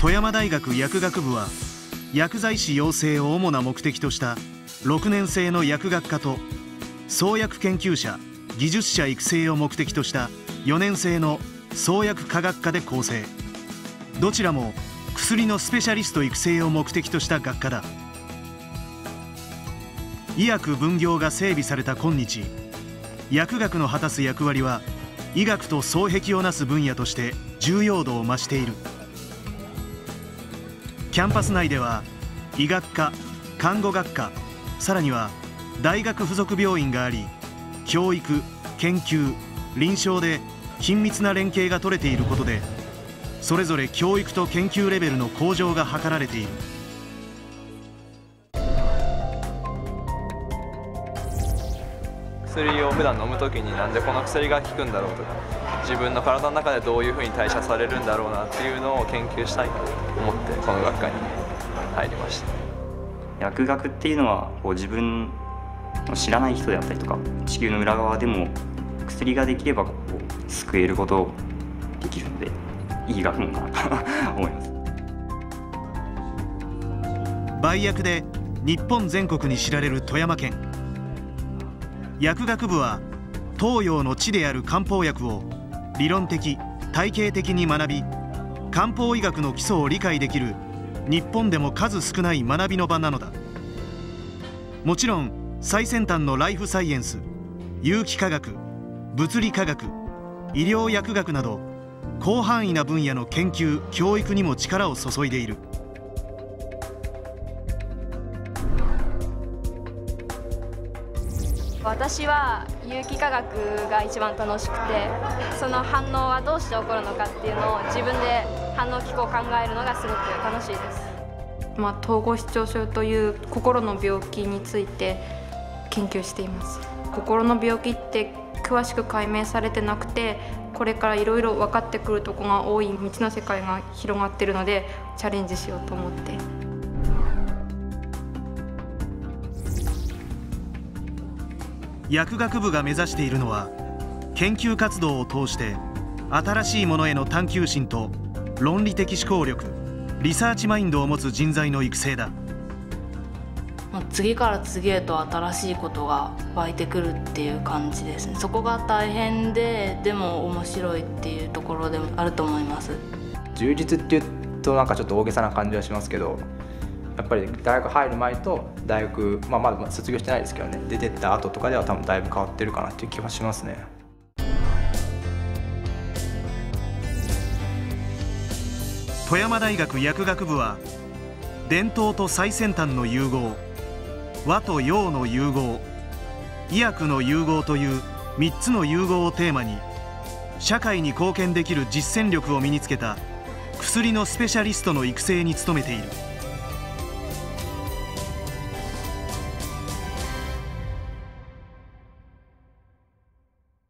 富山大学薬学部は薬剤師養成を主な目的とした6年生の薬学科と創薬研究者技術者育成を目的とした4年生の創薬科学科で構成。どちらも薬のスペシャリスト育成を目的とした学科だ。医薬分業が整備された今日、薬学の果たす役割は医学と双璧をなす分野として重要度を増している。キャンパス内では医学科、看護学科、さらには大学附属病院があり、教育、研究、臨床で緊密な連携が取れていることで、それぞれ教育と研究レベルの向上が図られている。 薬を普段飲むときになんでこの薬が効くんだろうとか、自分の体の中でどういうふうに代謝されるんだろうなっていうのを研究したいと思ってこの学科に入りました。 薬学っていうのは自分の知らない人であったりとか、地球の裏側でも薬ができれば救えることできるので、いい学問かなと思います。 売薬で日本全国に知られる富山県。薬学部は東洋の知である漢方薬を理論的・体系的に学び、漢方医学の基礎を理解できる日本でも数少ない学びの場なのだ。もちろん最先端のライフサイエンス、有機化学、物理化学、医療薬学など広範囲な分野の研究・教育にも力を注いでいる。 私は有機化学が一番楽しくて、その反応はどうして起こるのかっていうのを自分で反応機構を考えるのがすごく楽しいです。 統合失調症という心の病気について研究しています。心の病気って詳しく解明されてなくて、これからいろいろ分かってくるところが多い未知の世界が広がっているので、チャレンジしようと思って。 薬学部が目指しているのは、研究活動を通して新しいものへの探求心と論理的思考力、リサーチマインドを持つ人材の育成だ。 次から次へと新しいことが湧いてくるっていう感じですね。そこが大変で、でも面白いっていうところでもあると思います。 充実っていうとなんかちょっと大げさな感じはしますけど、やっぱり大学入る前と大学、まだ卒業してないですけどね、出てった後とかでは多分だいぶ変わってるかなっていう気がしますね。 富山大学薬学部は伝統と最先端の融合、和と洋の融合、医薬の融合という3つの融合をテーマに、社会に貢献できる実践力を身につけた薬のスペシャリストの育成に努めている。